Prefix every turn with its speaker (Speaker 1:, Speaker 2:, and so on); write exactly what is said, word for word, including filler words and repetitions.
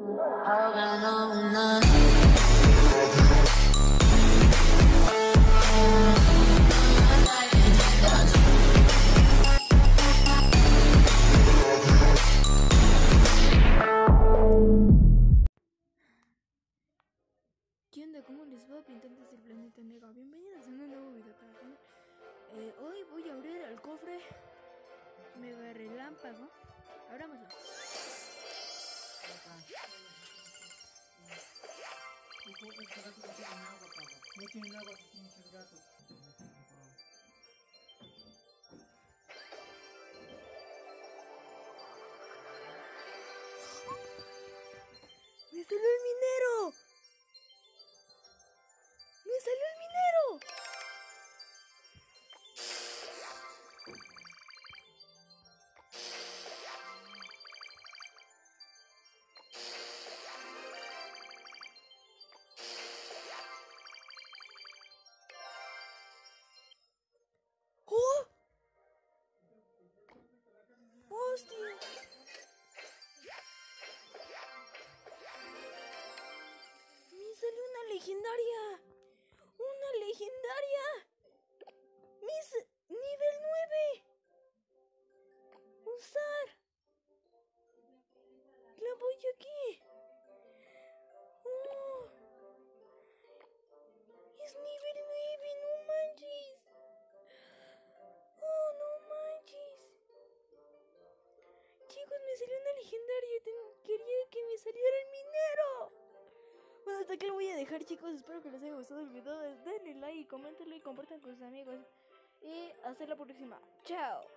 Speaker 1: ¿Qué onda? ¿Cómo les va, pintantes del planeta Mega? Bienvenidos a un nuevo video para el canal. Eh, hoy voy a abrir el cofre Mega Relámpago. Abrámoslo.
Speaker 2: No tienen agua, muchos gatos.
Speaker 1: ¡Me salió el minero! ¡Me salió el minero! ¡Oh! ¡Hostia! ¡Me salió una legendaria! ¡Una legendaria! ¡Mis nivel nueve! ¡Usar! ¡La voy aquí! ¡Oh! ¡Es nivel nueve! ¡No manches! ¡Oh, no manches! Chicos, me salió una legendaria. Ten- Quería que me saliera el minero. Bueno, hasta aquí lo voy a dejar, chicos. Espero que les haya gustado el video. Denle like, coméntenlo y compartan con sus amigos. Y hasta la próxima. Chao.